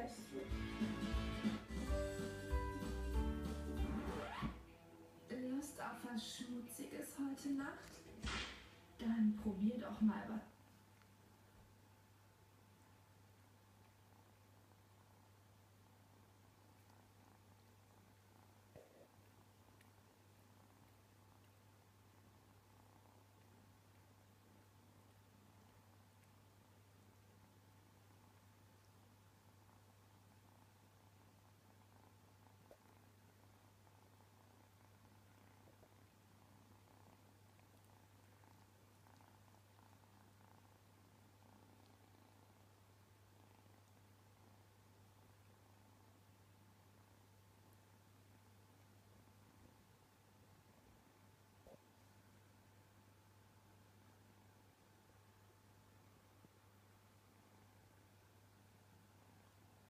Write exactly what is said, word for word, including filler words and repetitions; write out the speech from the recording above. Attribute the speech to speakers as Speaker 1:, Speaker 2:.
Speaker 1: weißt du. Lust auf was Schmutziges heute Nacht? Dann probier doch mal was